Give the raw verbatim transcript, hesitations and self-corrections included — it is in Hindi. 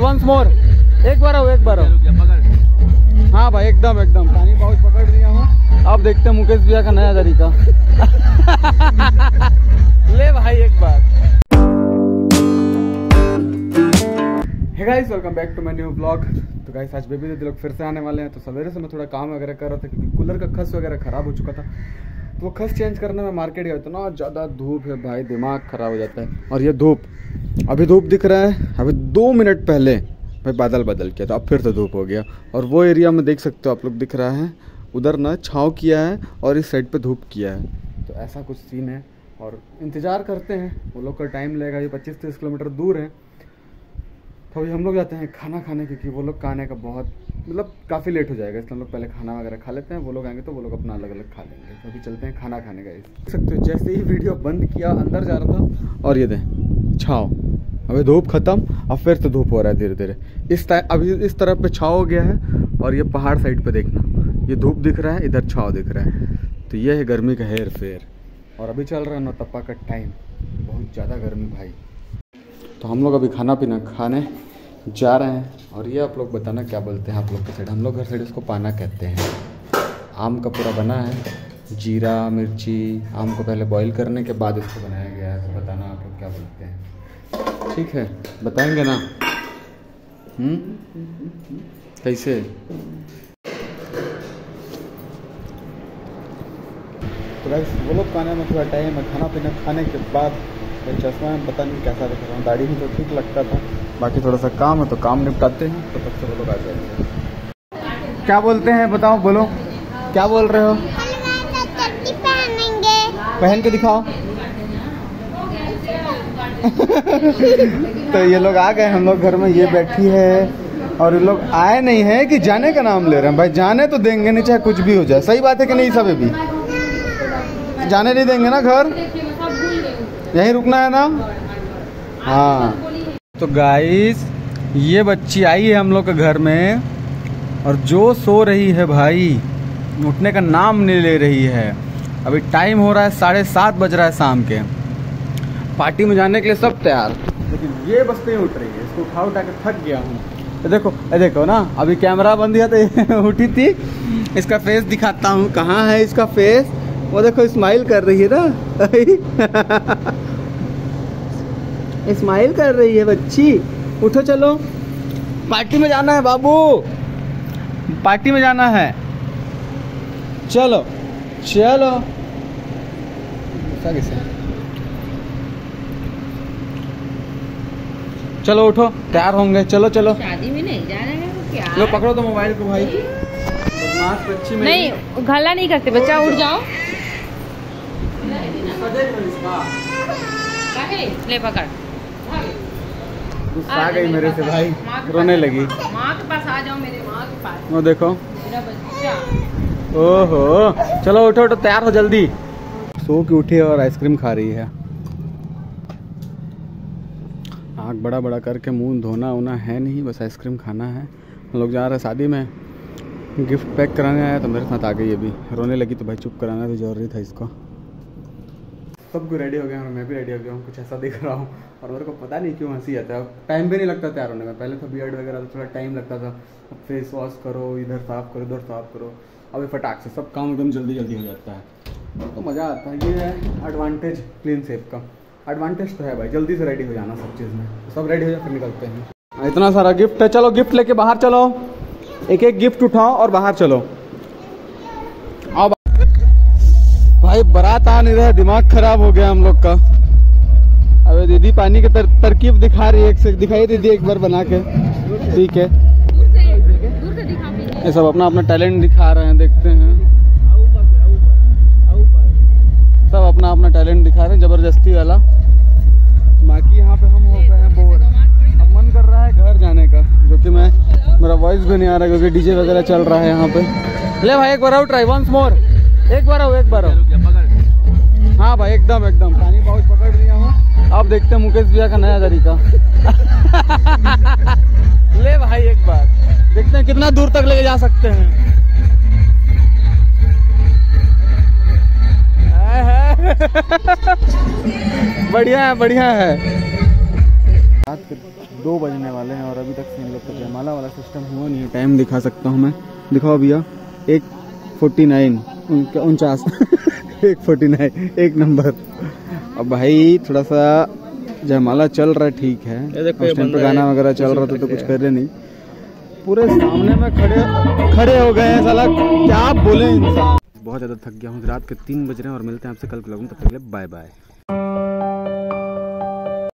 Once more. एक बार आओ, एक बार आओ। हाँ भाई एकदम एकदम पानी पाउच पकड़ लिया हूँ। अब देखते हैं मुकेश भैया का नया तरीका। ले भाई एक बार। Hey guys, welcome back to my new blog. तो गाइस आज बेबी दीदी लोग फिर से आने वाले हैं। तो सवेरे से मैं थोड़ा काम वगैरह कर रहा था क्योंकि कूलर का खस वगैरह ख़राब हो चुका था। तो वो खस चेंज करने में मार्केट गया। इतना ज़्यादा धूप है भाई, दिमाग ख़राब हो जाता है। और ये धूप, अभी धूप दिख रहा है, अभी दो मिनट पहले भाई बादल बदल किया था, अब फिर से धूप हो गया। और वो एरिया में देख सकते हो आप लोग, दिख रहा है उधर ना छाँव किया है और इस साइड पे धूप किया है। तो ऐसा कुछ सीन है और इंतज़ार करते हैं। वो लोग का टाइम लगेगा, ये पच्चीस तीस किलोमीटर दूर है। तो अभी हम लोग जाते हैं खाना खाने, क्योंकि वो लोग का आने का बहुत मतलब काफ़ी लेट हो जाएगा, इसलिए हम लोग पहले खाना वगैरह खा लेते हैं। वो लोग आएंगे तो वो लोग अपना अलग अलग खा लेंगे। तो अभी चलते हैं खाना खाने का। देख सकते हो जैसे ही वीडियो बंद किया अंदर जा रहा था और ये दें छाँव, अभी धूप खत्म, अब फिर से धूप हो रहा है धीरे धीरे। इस अभी इस तरफ पे छाँव हो गया है और ये पहाड़ साइड पे देखना, ये धूप दिख रहा है, इधर छाँव दिख रहा है। तो ये है गर्मी का हेर फेर। और अभी चल रहा है नौतप्पा का टाइम, बहुत ज़्यादा गर्मी भाई। तो हम लोग अभी खाना पीना खाने जा रहे हैं। और ये आप लोग बताना क्या बोलते हैं आप लोग के साइड। हम लोग घर साइड इसको पाना कहते हैं। आम का पूरा बना है, जीरा मिर्ची, आम को पहले बॉईल करने के बाद इसको बनाया गया है। तो बताना आप लोग क्या बोलते हैं, ठीक है? बताएंगे ना हम्म कैसे। तो गाइस वो लोग खाने में थोड़ा टाइम है, खाना पीना खाने के बाद चश्मा में पता नहीं कैसा दिख रहा हूँ। दाढ़ी भी तो ठीक लगता था, बाकी थोड़ा सा काम है तो काम निपटाते हैं। तो तब से वो लोग आ जाएंगे। क्या बोलते हैं बताओ, बोलो क्या बोल रहे हो? पहन के दिखाओ। तो ये लोग आ गए, हम लोग घर में, ये बैठी है और ये लोग आए नहीं है कि जाने का नाम ले रहे हैं। भाई जाने तो देंगे नहीं, चाहे कुछ भी हो जाए। सही बात है कि नहीं? सब भी जाने नहीं देंगे ना, घर यहीं रुकना है ना। हाँ तो गाइस ये बच्ची आई है हम लोग के घर में और जो सो रही है भाई, उठने का नाम नहीं ले रही है। अभी टाइम हो रहा है साढ़े सात बज रहा है शाम के। पार्टी में जाने के लिए सब तैयार, लेकिन ये बस नहीं उठ रही है। इसको उठा उठा के थक गया हूँ। ये देखो, ये देखो ना, अभी कैमरा बंद किया तो उठी थी। इसका फेस दिखाता हूँ, कहाँ है इसका फेस? वो देखो स्माइल कर रही है ना। स्माइल कर रही है बच्ची। उठो चलो, पार्टी में जाना है बाबू, पार्टी में जाना है। चलो चलो, चलो उठो, तैयार होंगे। चलो चलो, शादी में नहीं जाना है क्या? लो पकड़ो तो मोबाइल को भाई। बदमाश बच्ची में नहीं, घल्ला नहीं करते बच्चा, उठ जाओ। ले पकड़। गुस्सा आ गई मेरे से भाई, रोने लगी। माँ के पास आ जाओ, मेरे माँ के पास। वो देखो मेरा बच्चा। ओहो, चलो उठो उठो, तैयार हो जल्दी। सो के उठी और आइसक्रीम खा रही है। आँख बड़ा बड़ा करके, मुंह धोना वोना है नहीं, बस आइसक्रीम खाना है। हम लोग जा रहे हैं शादी में, गिफ्ट पैक कराने आया तो मेरे साथ आ गई। अभी रोने लगी तो भाई चुप कराना भी जरूरी था इसको। सब कुछ रेडी हो गया और मैं भी रेडी हो गया हूँ। कुछ ऐसा दिख रहा हूँ और मेरे को पता नहीं क्यों हंसी आता है। टाइम भी नहीं लगता तैयार होने में। पहले तो बियर्ड वगैरह तो थोड़ा टाइम लगता था, अब फेस वॉश करो, इधर साफ करो, इधर साफ करो। अभी फटाक से सब काम एकदम जल्दी जल्दी हो जाता है, तो मज़ा आता है। ये है एडवांटेज क्लीन शेप का। एडवांटेज तो है भाई, जल्दी से रेडी हो जाना सब चीज़ में। सब रेडी हो जाए फिर निकलते हैं। इतना सारा गिफ्ट है, चलो गिफ्ट लेके बाहर चलो। एक एक गिफ्ट उठाओ और बाहर चलो। आओ भाई, बारात आ नहीं रहा, दिमाग खराब हो गया हम लोग का। अबे दीदी पानी की तर, तरकीब दिखा रही है, एक से दिखाई दीदी एक बार बना के। ठीक है, ये सब अपना अपना टैलेंट दिखा रहे हैं, देखते हैं। सब अपना अपना टैलेंट दिखा रहे हैं, जबरदस्ती वाला। बाकी यहाँ पे हम हो गए हैं बोर। अब मन कर रहा है घर जाने का, जो कि मैं, मेरा वॉइस भी नहीं आ रहा क्योंकि डीजे वगैरह चल रहा है यहाँ पे। ले भाई एक बार आओ, ट्राई वंस मोर। एक बार आओ, एक बार आओ। हाँ भाई एकदम एकदम पानी पाउच पकड़ लिया हूँ। अब देखते हैं मुकेश भैया का नया तरीका। ले भाई एक बार, देखते हैं कितना दूर तक लेके जा सकते हैं। बढ़िया है, बढ़िया है। दो बजने वाले हैं और अभी तक से इन लोग का जयमाला वाला सिस्टम हुआ नहीं है। टाइम दिखा सकता हूँ मैं, दिखाओ भैया। एक फोर्टी नाइन उनचास एक फोर्टी नाइन एक नंबर। अब भाई थोड़ा सा जयमाला चल रहा है, ठीक है, उस टाइम पे गाना वगैरह चल रहा था तो कुछ कर रहे नहीं। पूरे सामने में खड़े खड़े हो गए हैं, साला क्या बोले इंसान। बहुत ज़्यादा थक गया हूँ, रात के तीन बज रहे हैं और मिलते हैं आपसे कल के व्लॉग में, तब तक के लिए बाय बाय।